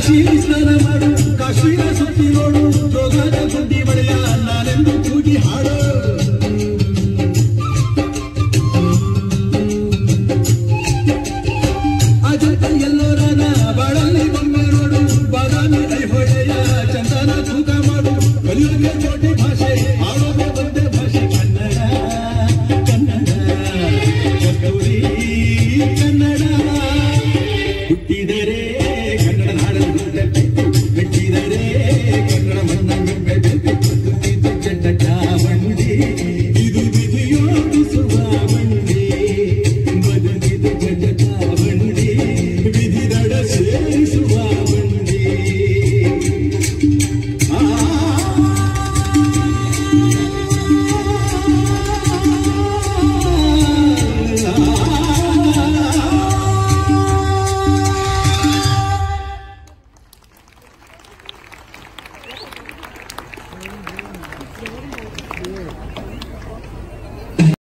ಕಾಶಿ ಸ್ನಾನ ಮಾಡು ಕಾಶ್ಮೀರ ಸುತ್ತಿ ನೋಡು ಜೋಗದ ಸುದ್ದಿ ಬಳಿಯ ನಾನೆಂದು ಕೂಗಿ ಹಾಡು ಅಜಂತ ಎಲ್ಲೋರನ ಬಾಳಲ್ಲಿ ಬೊಮ್ಮೆ ನೋಡು ಬಾದಾಮಿ ಐಹೊಳೆಯ ಚಂದನ ತೂಕ ಮಾಡು ಕಲಿಯುಗೆ ಚೋಟಿ ಭಾಷೆ ಆಡೋದೆ ಒಂದೇ ಭಾಷೆ ಕನ್ನಡ ಕನ್ನಡ ಕಸ್ತೂರಿ ಕನ್ನಡ ಹುಟ್ಟಿದರೆ ಕನ್ನಡ ನಾಡನ್ನು ಮೆಟ್ಟಿದರೆ ಕನ್ನಡ ಮಣ್ಣನ್ನು ಚೆಂಡ ಚಾವಂಡಿ ಇದು ವಿಧಿಯೋಗಿಸುವ ಬಂಡಿ ಬದುಕಿದು ಜಗ ಚಾವಂಡಿ ವಿಧಿ ದಡ ಸೇರಿಸುವ ಬಂಡಿ